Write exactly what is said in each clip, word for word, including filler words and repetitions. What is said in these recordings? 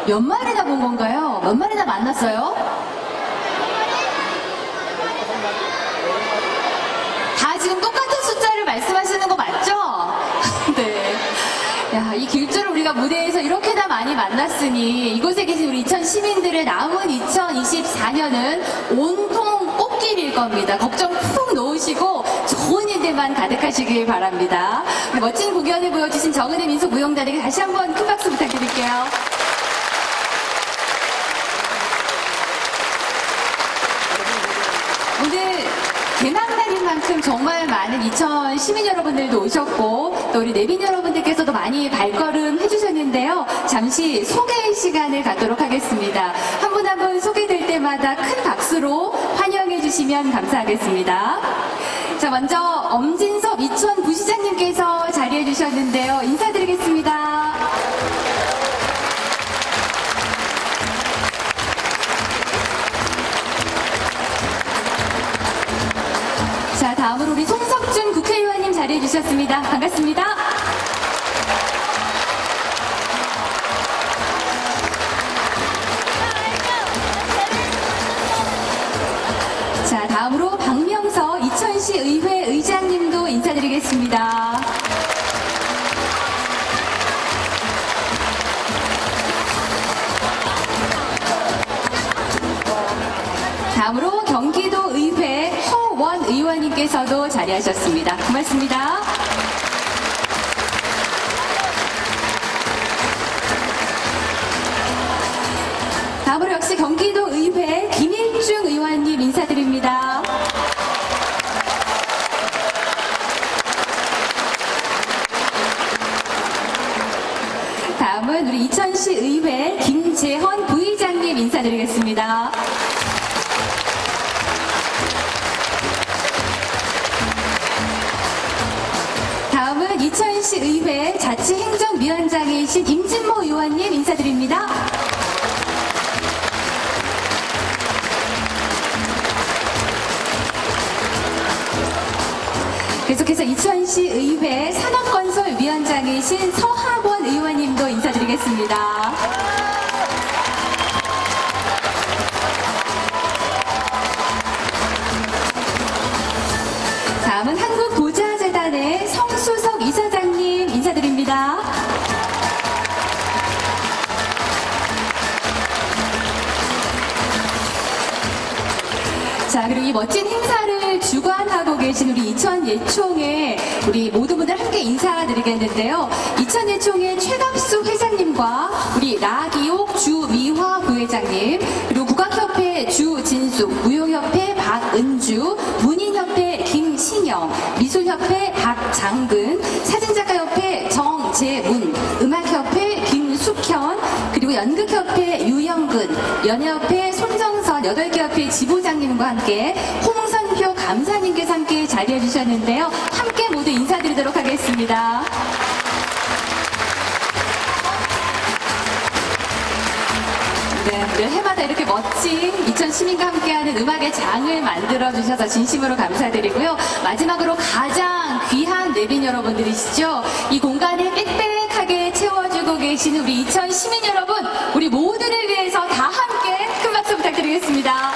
몇 마리나 본 건가요? 몇 마리나 만났어요? 다 지금 똑같은 숫자를 말씀하시는 거 맞죠? 네. 야, 이 길조를 우리가 무대에서 이렇게나 많이 만났으니 이곳에 계신 우리 이천 시민들의 남은 이천이십사 년은 온통 꽃길일 겁니다. 걱정 푹 놓으시고 좋은 일들만 가득하시길 바랍니다. 우리 멋진 공연을 보여주신 정은혜 민속무용단에게 다시 한번 큰 박수 부탁드릴게요. 오늘 개막날인 만큼 정말 많은 이천 시민 여러분들도 오셨고 또 우리 내빈 여러분들께서도 많이 발걸음 해주셨는데요. 잠시 소개 시간을 갖도록 하겠습니다. 한 분 한 분 소개될 때마다 큰 박수로 환영해 주시면 감사하겠습니다. 자, 먼저 엄진섭 이천 부시장님께서 자리해 주셨는데요. 인사드리겠습니다. 자, 다음으로 우리 송석준 국회의원님 자리해 주셨습니다. 반갑습니다. 자, 다음으로 박명서 이천시 의회 의장님도 인사드리겠습니다. 다음으로 경기도 의회 허원 의원님께서도 자리하셨습니다. 고맙습니다. 다음으로 역시 경기도 의회 김일중 의원님 인사드립니다. 다음은 우리 이천시 의회 김재헌 부의장님 인사드리겠습니다. 다음은 이천시 의회 자치행정위원장이신 임진모 의원님 인사드립니다. 계속해서 이천시 의회 산업건설위원장이신 서학원 의원님도 인사드리겠습니다. 다음은 한국도자재단의 성수석 이사장님 인사드립니다. 자, 그리고 이 멋진 행사를 주관하고 계신 우리 이천예총의 우리 모든 분들 함께 인사드리겠는데요. 이천예총의 최갑수 회장님과 우리 나기옥 주미화 부회장님, 그리고 국악협회 주진숙, 무용협회 박은주, 문인협회 김신영, 미술협회 박장근, 사진작가협회 정재문, 음악협회 김숙현, 그리고 연극협회 유영근, 연예협회 손정선 여덟 개 협회 지부장님과 함께 홍선표 감사님께서 함께 자리해 주셨는데요. 함께 모두 인사드리도록 하겠습니다. 네, 늘 해마다 이렇게 멋진 이천 시민과 함께하는 음악의 장을 만들어주셔서 진심으로 감사드리고요. 마지막으로 가장 귀한 내빈 여러분들이시죠. 이 공간을 빽빽하게 채워주고 계시는 우리 이천 시민 여러분, 우리 모두를 위해서 다 함께 큰 박수 부탁드리겠습니다.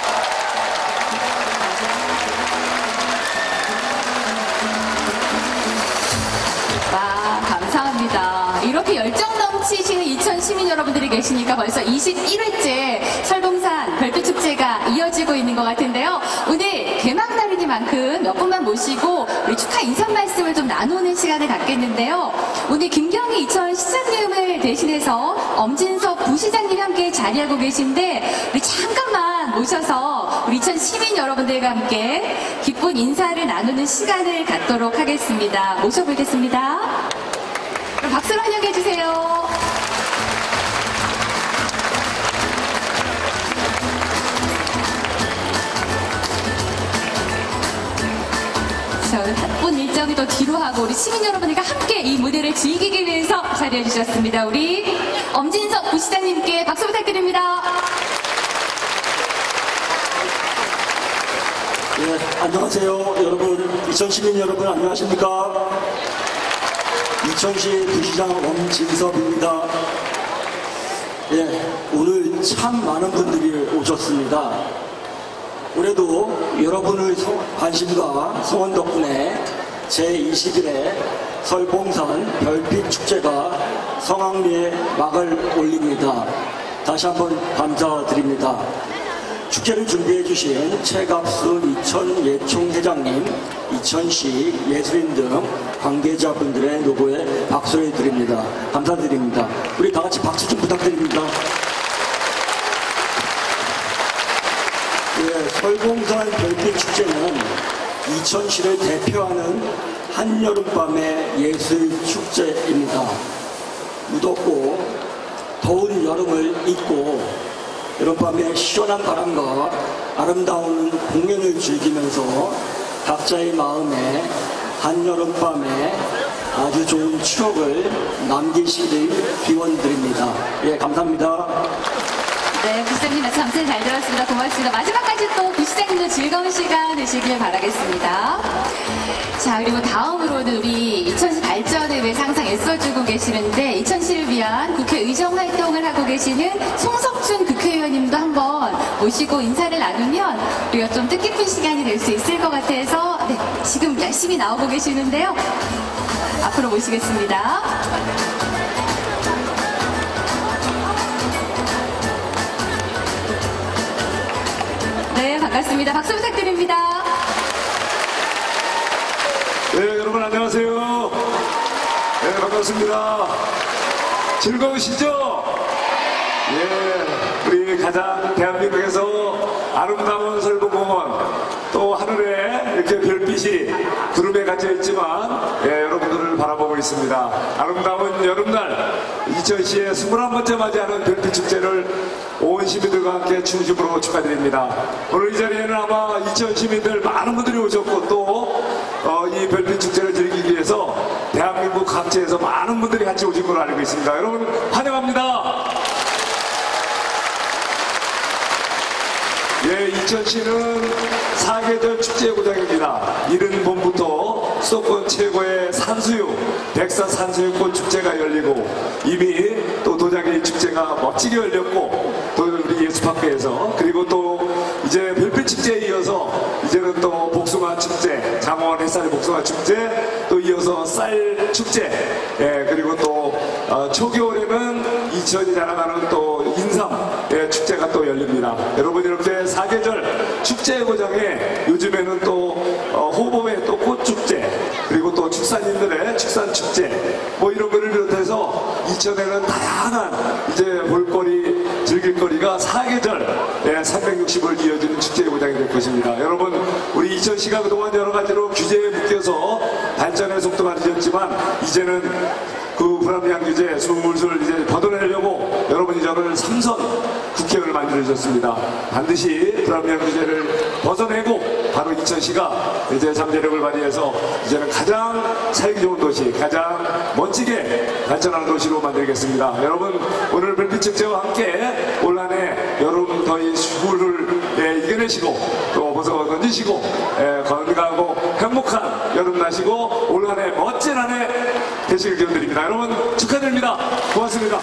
와, 감사합니다. 이렇게 열정 넘치시는 이천 시민 여러분들이 계시니까 벌써 이십일 회째 설봉산 별빛축제가 이어지고 있는 것 같은데요. 오늘 개막날이니만큼 몇 분만 모시고 우리 축하 인사 말씀을 좀 나누는 시간을 갖겠는데요. 오늘 김경희 이천 시장님을 대신해서 엄진석 부시장님이 함께 자리하고 계신데 우리 잠깐만 모셔서 우리 이천 시민 여러분들과 함께 기쁜 인사를 나누는 시간을 갖도록 하겠습니다. 모셔보겠습니다. 그럼 박수로 환영해 주세요. 자, 오늘 바쁜 일정이 또 뒤로 하고 우리 시민 여러분들과 함께 이 무대를 즐기기 위해서 자리해 주셨습니다. 우리 엄진석 부시장님께 박수 부탁드립니다. 네, 안녕하세요. 여러분, 이천 시민 여러분 안녕하십니까? 이천시 부시장 엄진섭입니다. 예, 오늘 참 많은 분들이 오셨습니다. 올해도 여러분의 성- 관심과 성원 덕분에 제이십 일에 설봉산 별빛 축제가 성황리에 막을 올립니다. 다시 한번 감사드립니다. 축제를 준비해 주신 최갑수 이천 예총 회장님, 이천시 예술인 등 관계자분들의 노고에 박수를 드립니다. 감사드립니다. 우리 다 같이 박수 좀 부탁드립니다. 예, 설봉산 별빛 축제는 이천시를 대표하는 한여름밤의 예술 축제입니다. 무덥고 더운 여름을 잊고 여름밤의 시원한 바람과 아름다운 공연을 즐기면서 각자의 마음에 한여름밤에 아주 좋은 추억을 남기시길 기원드립니다. 예, 감사합니다. 네, 부시장님 말씀 감사히 잘 들었습니다. 고맙습니다. 마지막까지 또 부시장님도 즐거운 시간 되시길 바라겠습니다. 자, 그리고 다음으로는 우리 이천시 발전을 위해 항상 애써주고 계시는데 이천시를 위한 국회의정 활동을 하고 계시는 송석준 국회의원님도 한번 모시고 인사를 나누면 우리가 좀 뜻깊은 시간이 될 수 있을 것 같아서 네, 지금 열심히 나오고 계시는데요. 앞으로 모시겠습니다. 네, 반갑습니다. 박수 부탁드립니다. 네, 여러분 안녕하세요. 네, 반갑습니다. 즐거우시죠? 예, 우리 가장 대한민국에서 아름다운 설봉공원 또 하늘에 이렇게 별빛이 구름에 갇혀 있지만 예, 여러분들을 바라보고 있습니다. 아름다운 여름날 이천시의 이십일 번째 맞이하는 별빛 축제를 온 시민들과 함께 중심으로 축하드립니다. 오늘 이 자리에는 아마 이천 시민들 많은 분들이 오셨고 또 어, 이 별빛 축제를 즐기기 위해서 대한민국 각지에서 많은 분들이 같이 오신 걸로 알고 있습니다. 여러분 환영합니다. 예, 이천시는 사계절 축제의 고장입니다. 이른 봄부터 수도권 최고의 산수유, 백사 산수유꽃 축제가 열리고 이미 또 도자기 축제가 멋지게 열렸고 또 우리 예수파크에서 그리고 또 이제 별빛 축제에 이어서 이제는 또 복숭아 축제, 장원 햇살 복숭아 축제 또 이어서 쌀 축제 예, 그리고 또 어, 초겨울에는 이천이 자랑하는 또 인삼 예, 축제가 또 열립니다. 여러분 이렇게 사계절 축제의 고장에 요즘에는 또 어, 호범의 또 꽃축제 그리고 또 축산인들의 축산축제 뭐 이런 거를 비롯해서 이천에는 다양한 이제 볼거리 즐길거리가 사계절 예, 삼백육십 일 이어지는 축제의 고장이 될 것입니다. 여러분 우리 이천시가 그동안 여러 가지로 규제에 묶여서 발전의 속도가 늦었지만 이제는 그 불합리한 규제 술술 이제 벗어내려고 여러분이 저를 삼선 국회의원을 만들어주셨습니다. 반드시 불합리한 규제를 벗어내고 바로 이천시가 이제 잠재력을 발휘해서 이제는 가장 살기 좋은 도시, 가장 멋지게 발전하는 도시로 만들겠습니다. 여러분 오늘 별빛 축제와 함께 올 한 해 여름 더위 수구를 예, 이겨내시고 또 벗어 던지시고 예, 건강하고 행복한 여름 나시고 올 한 해 멋진 한 해 되시길 기원드립니다. 여러분 축하드립니다. 고맙습니다.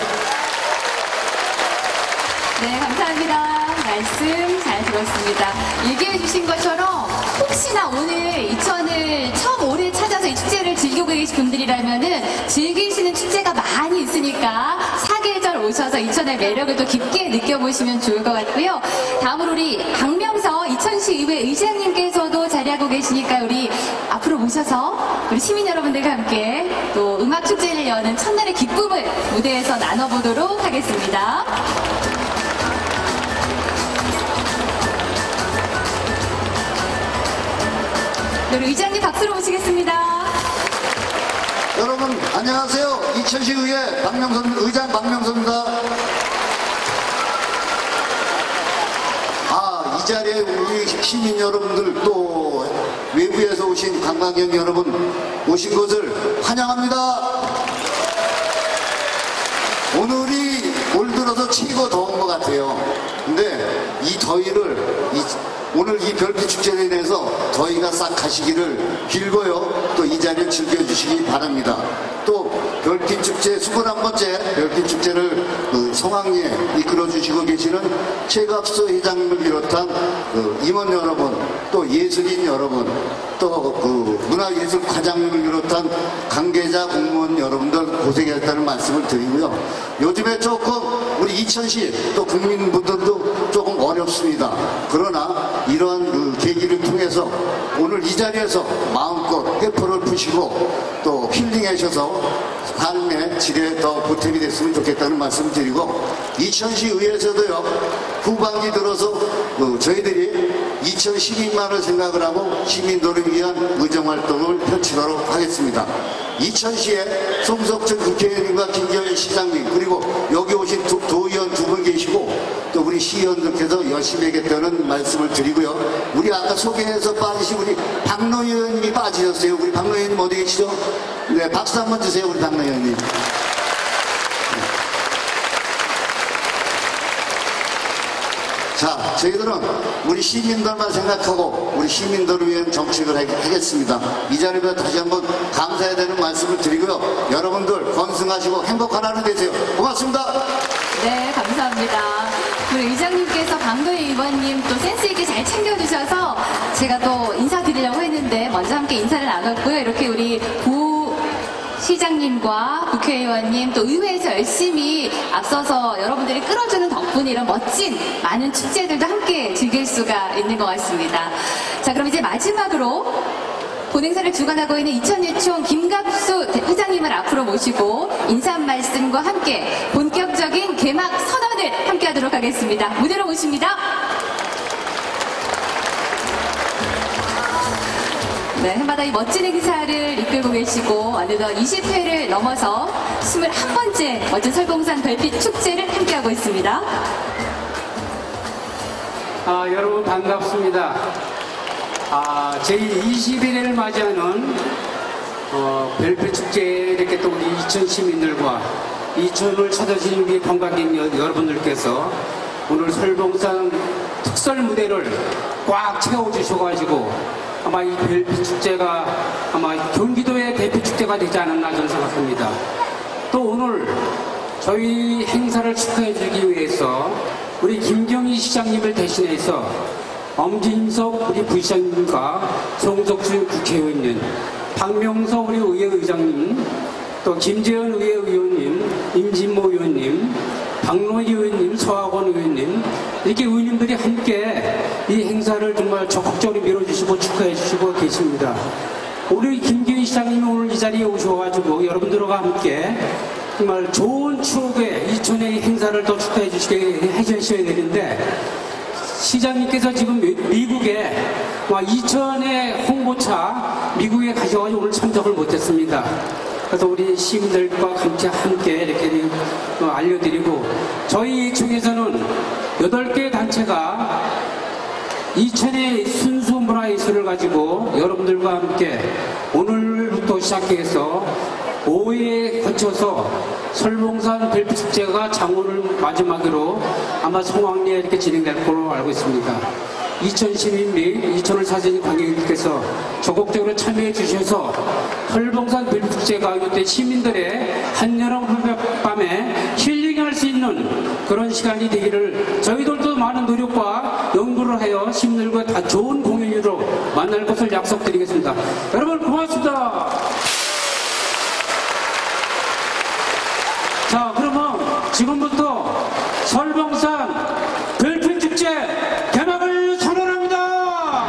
네, 감사합니다. 말씀 잘 들었습니다. 얘기해 주신 것처럼 혹시나 오늘 이천을 처음 올해 찾아서 이 축제를 즐기고 계신 분들이라면은 즐기시는 축제가 많이 있으니까 사계절 오셔서 이천의 매력을 또 깊게 느껴보시면 좋을 것 같고요. 다음으로 우리 박명서 이천시 의회 의장님께서도 자리하고 계시니까 우리 앞으로 모셔서 우리 시민 여러분들과 함께 또 음악 축제를 여는 첫날의 기쁨을 무대에서 나눠보도록 하겠습니다. 네, 우리 의장님 박수로 모시겠습니다. 여러분 안녕하세요. 이천시 의회 박명선 의장 박명선입니다. 아, 이 자리에 우리 시민 여러분들 또 외부에서 오신 관광객 여러분 오신 것을 환영합니다. 오늘이 올 들어서 최고 더운 것 같아요. 근데 이 더위를 이, 오늘 이 별빛 축제에 대해서 더위가 싹 가시기를 빌고요. 또 이 자리를 즐겨주시기 바랍니다. 또 별빛 축제 이십일 번째 별빛 축제를 그 성황리에 이끌어주시고 계시는 최갑수 회장님을 비롯한 그 임원 여러분, 또 예술인 여러분, 또 그 문화예술 과장님을 비롯한 관계자 공무원 여러분들 고생했다는 말씀을 드리고요. 요즘에 조금 우리 이천시 또 국민분들도 조금 어렵습니다. 그러나 이러한 그 계기를 통해서 오늘 이 자리에서 마음껏 회포를 푸시고 또 힐링하셔서 삶의 질에 더 보탬이 됐으면 좋겠다는 말씀을 드리고, 이천시 의회에서도요 후반기 들어서 그 저희들이 이천 시민만을 생각을 하고 시민들을 위한 의정활동을 펼치도록 하겠습니다. 이천시에 송석천 국회의원님과 김경일 시장님, 그리고 여기 오신 도, 도의원 두 분 계시고 또 우리 시의원들께서 열심히 하겠다는 말씀을 드리고요. 우리 아까 소개해서 빠지신 우리 박노 의원님이 빠지셨어요. 우리 박노 의원님 어디 계시죠? 네, 박수 한번 주세요, 우리 박노 의원님. 자, 저희들은 우리 시민들만 생각하고 우리 시민들을 위한 정책을 하겠습니다. 이 자리에 다시 한번 감사해야 되는 말씀을 드리고요. 여러분들 건승하시고 행복한 하루 되세요. 고맙습니다. 네, 감사합니다. 우리 의장님께서 박노희 의원님 또 센스있게 잘 챙겨주셔서 제가 또 인사드리려고 했는데 먼저 함께 인사를 나눴고요. 이렇게 우리 부 시장님과 국회의원님 또 의회에서 열심히 앞서서 여러분들이 끌어주는 덕분에 이런 멋진 많은 축제들도 함께 즐길 수가 있는 것 같습니다. 자, 그럼 이제 마지막으로 본행사를 주관하고 있는 이천예총 김갑수 회장님을 앞으로 모시고 인사 말씀과 함께 본격적인 개막 선언을 함께 하도록 하겠습니다. 무대로 모십니다. 네, 해마다 이 멋진 행사를 이끌고 계시고 어느덧 이십 회를 넘어서 이십일 번째 멋진 설봉산 별빛 축제를 함께하고 있습니다. 아, 여러분 반갑습니다. 아, 제이이십일 회를 맞이하는 어, 별빛 축제에 이렇게 또 우리 이천 시민들과 이천을 찾아주신 우리 관광객 여러분들께서 오늘 설봉산 특설 무대를 꽉 채워주셔가지고 아마 이 별빛 축제가 아마 경기도의 대표 축제가 되지 않았나 저는 생각합니다. 또 오늘 저희 행사를 축하해 주기 위해서 우리 김경희 시장님을 대신해서 엄진석 우리 부시장님과 송석준 국회의원님, 박명석 우리 의회의장님, 또 김재현 의회의원님, 임진모 의원님, 박노희 의원님, 서학원 의원님, 이렇게 의원님들이 함께 이 행사를 정말 적극적으로 밀어주시고 축하해 주시고 계십니다. 우리 김경희 시장님이 오늘 이 자리에 오셔가지고 여러분들과 함께 정말 좋은 추억의 이천의 행사를 더 축하해 주시게 해주셔야 되는데, 시장님께서 지금 미국에 이천의 홍보차 미국에 가셔가지고 오늘 참석을 못했습니다. 그래서 우리 시민들과 함께 함께 이렇게 알려드리고, 저희 총에서는 여덟 개 단체가 이천의 순수 문화예술을 가지고 여러분들과 함께 오늘부터 시작해서 오 회에 거쳐서 설봉산 별빛축제가 장오를 마지막으로 아마 성황리에 이렇게 진행될 걸로 알고 있습니다. 이천 시민 및 이천을 사진 관객님께서 적극적으로 참여해 주셔서 설봉산 별빛축제가 이때 시민들의 한여름 밤에 힐링할 수 있는 그런 시간이 되기를 저희들도 많은 노력과 연구를 하여 시민들과 다 좋은 공연으로 만날 것을 약속드리겠습니다. 여러분 고맙습니다. 자, 그러면 지금부터 설봉산 별빛축제 개막을 선언합니다.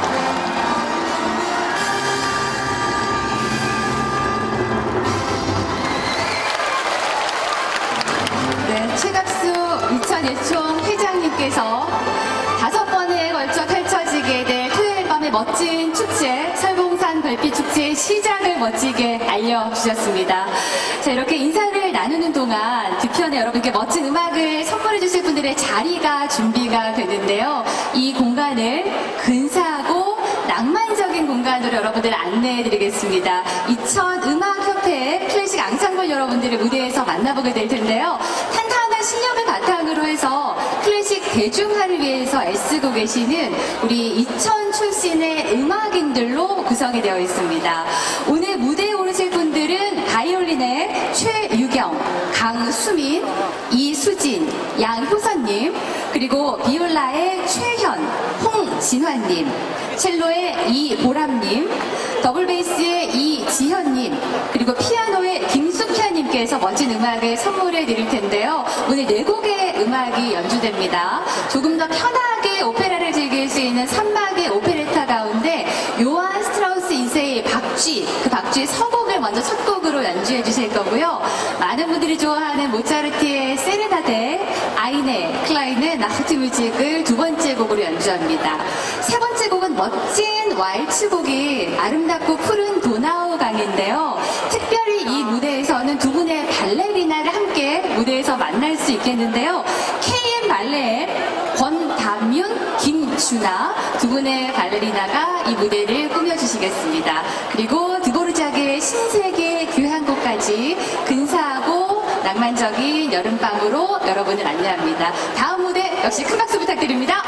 네, 최갑수 이천예총 회장님께서 다섯 번에 걸쳐 펼쳐지게 될 토요일 밤의 멋진 축제, 설봉산 별빛축제의 시작을 멋지게 알려주셨습니다. 자, 이렇게 인사를 나누는 동안 뒤편에 여러분께 멋진 음악을 선물해 주실 분들의 자리가 준비가 되는데요. 이 공간을 근사하고 낭만적인 공간으로 여러분들 안내해 드리겠습니다. 이천 음악협회 클래식 앙상블 여러분들의 무대에서 만나보게 될 텐데요. 탄탄한 실력을 바탕으로 해서 클래식 대중화를 위해서 애쓰고 계시는 우리 이천 출신의 음악인들로 구성이 되어 있습니다. 오늘 무대에 오르실 분들은 바이올린의 최유경, 가 강수민, 이수진, 양효선님, 그리고 비올라의 최현, 홍진환님, 첼로의 이보람님, 더블베이스의 이지현님, 그리고 피아노의 김숙현님께서 멋진 음악을 선물해 드릴 텐데요. 오늘 네 곡의 음악이 연주됩니다. 조금 더 편하게 오페라를 즐길 수 있는 산막의 오페레타 가운데 요한 스트라우스 이 세의 박쥐, 그 박쥐의 서곡을 먼저 첫 곡으로 연주해 주실 거고요. 많은 분들이 좋아하는 모차르트의 세레나데, 아이네 클라인의 나흐트 뮤직을 두 번째 곡으로 연주합니다. 세 번째 곡은 멋진 왈츠곡인 아름답고 푸른 도나우 강인데요. 특별히 이 무대에서는 두 분의 발레리나를 함께 무대에서 만날 수 있겠는데요. 케이엠 발레 권담윤, 김준아 두 분의 발레리나가 이 무대를 꾸며주시겠습니다. 그리고 드보르자크의 신세계 교향곡까지 근사하고 낭만적인 여름밤으로 여러분을 안내합니다. 다음 무대 역시 큰 박수 부탁드립니다.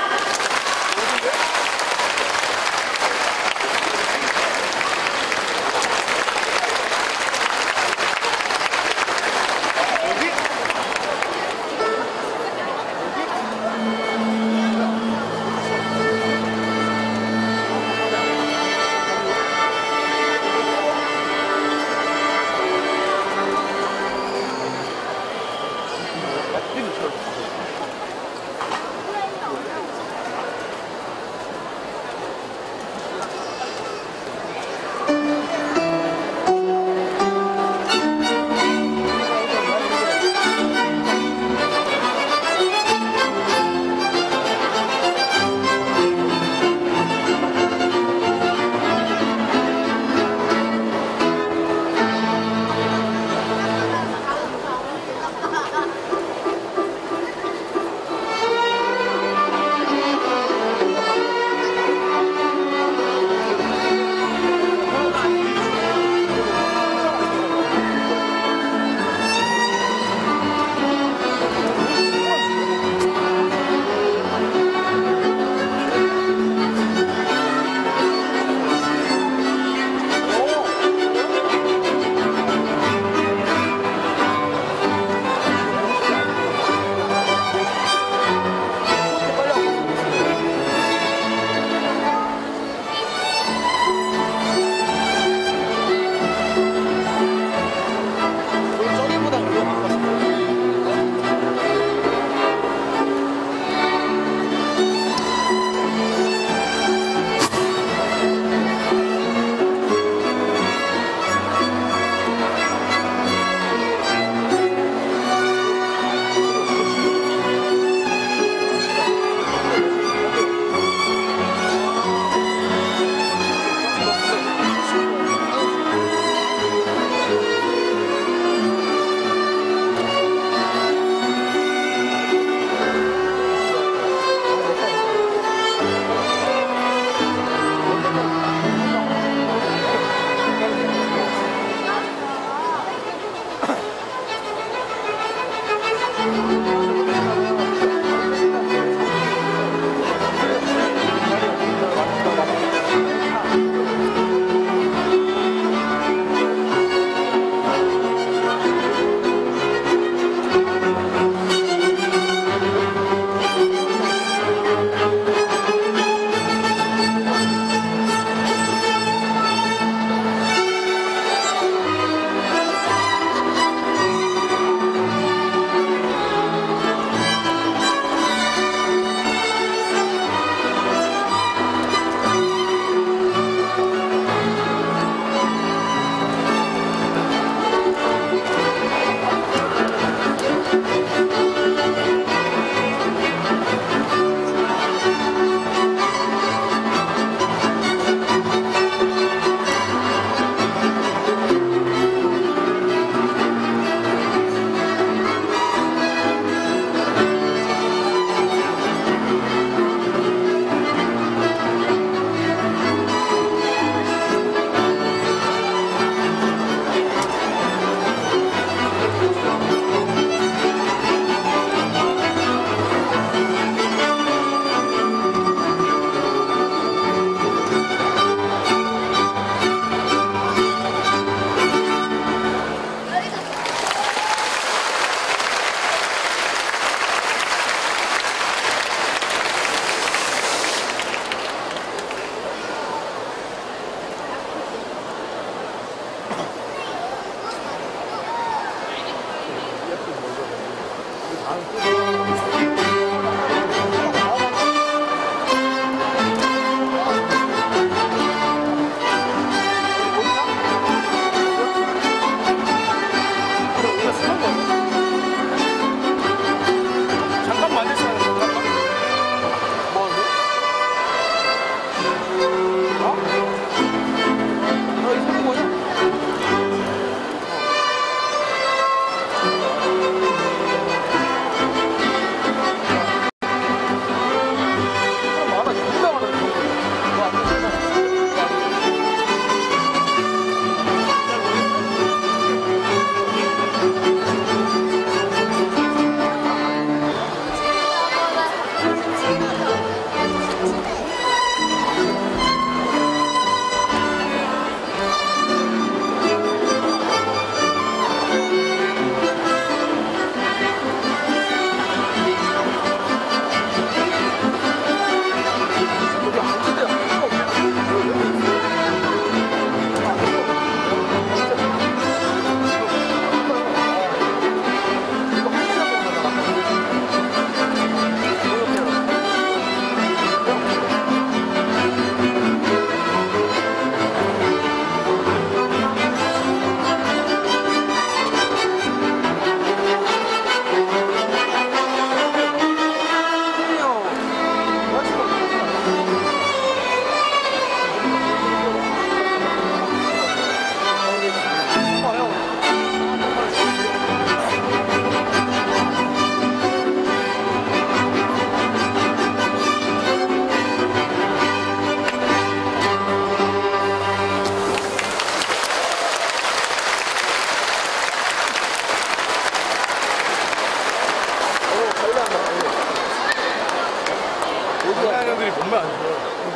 애들이 몸매 안 좋아.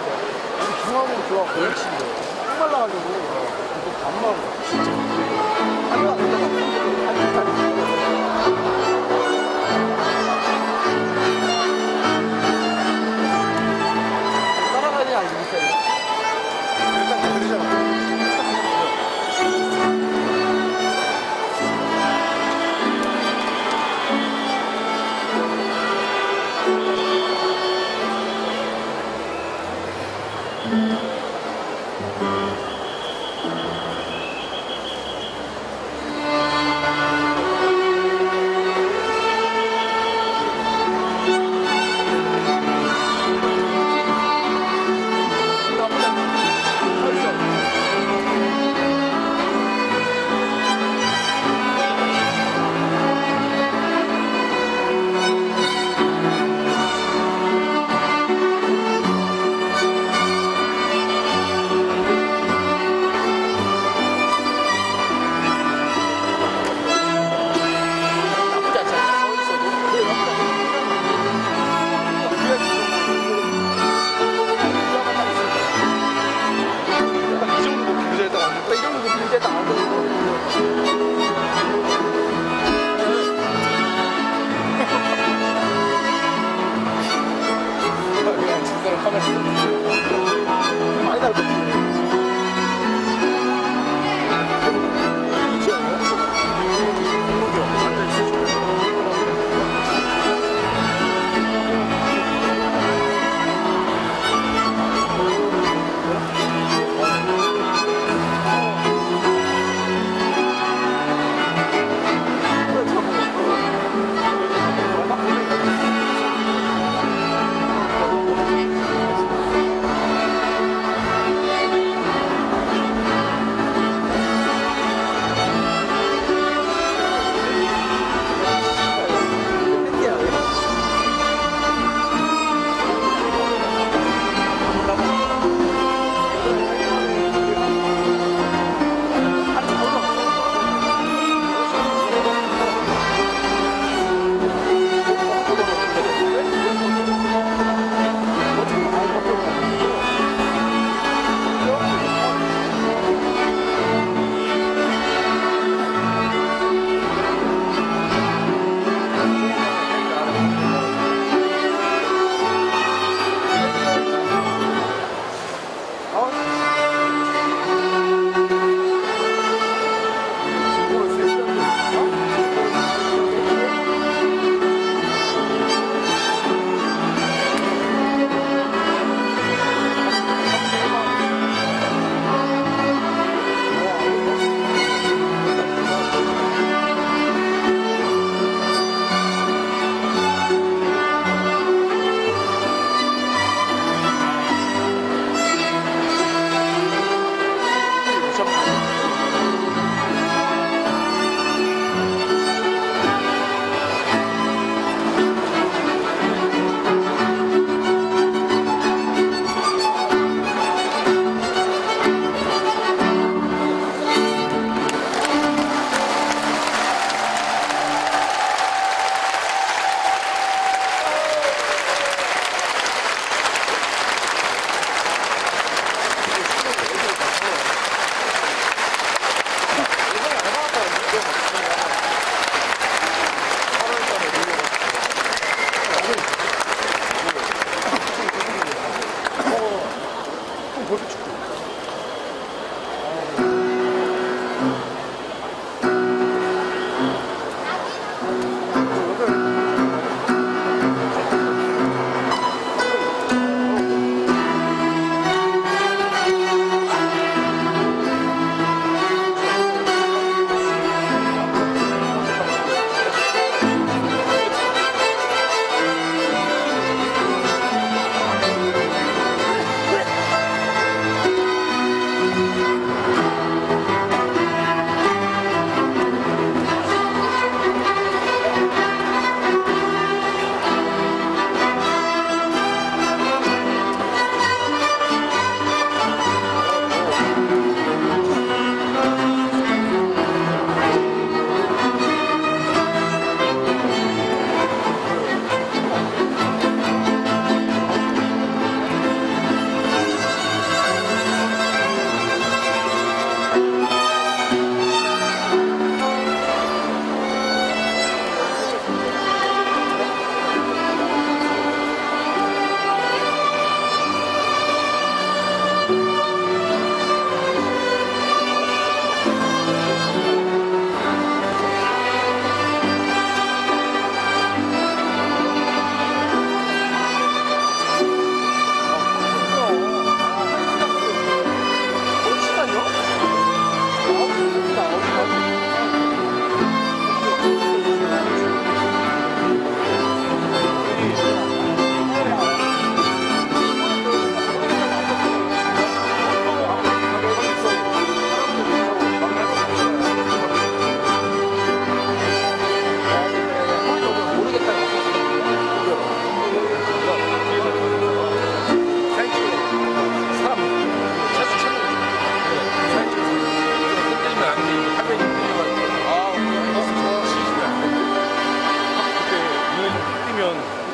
우리 중앙으로 좋아. 그렇지. 딱 말라가지고. 이거 반말. 진짜. 하루가 안 된다고. 따라가냐, 이거 밑에. 일단 그러잖아.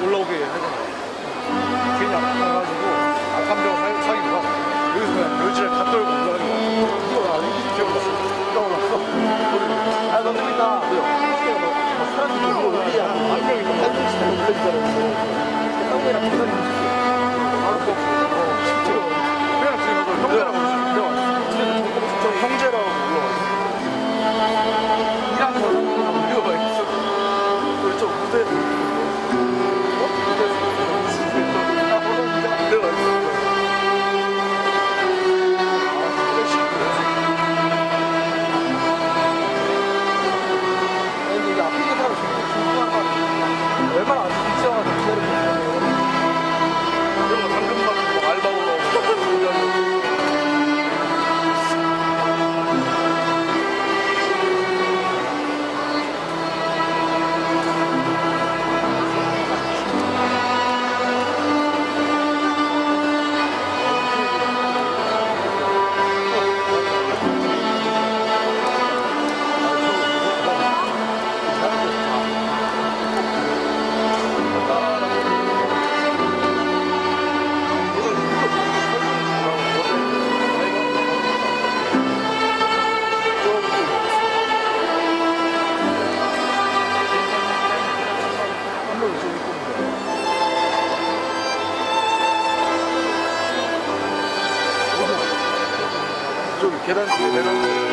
올라오게 하잖아요. 괜히 아파가지고 악감정 사- 사기가 여기서 그냥 멸치를 다 떨고 올라가지고 이거 아니? 기억났어. 올라왔어. 아, 너 좀 이따 사람들이 너무 올리야. 한 명이 좀 한명씩 다 올리잖아요. 쌍둥이랑 부산이 움직여. 바로 꼭, 어, 실제로. 그냥 지금 그 형제라고 올라왔어. 저 형제라고 올라왔어. 이랑 저랑 한번 올려봐야겠어. 우리 좀 무대, 어? 무대, 아, 버전 진짜 내가 있어. 얼마나 안 미쳐가지고 기다리고 있어요. 그리고 당근 받고 뭐 알바 오라고. 저기 계단 쪽에 내려오는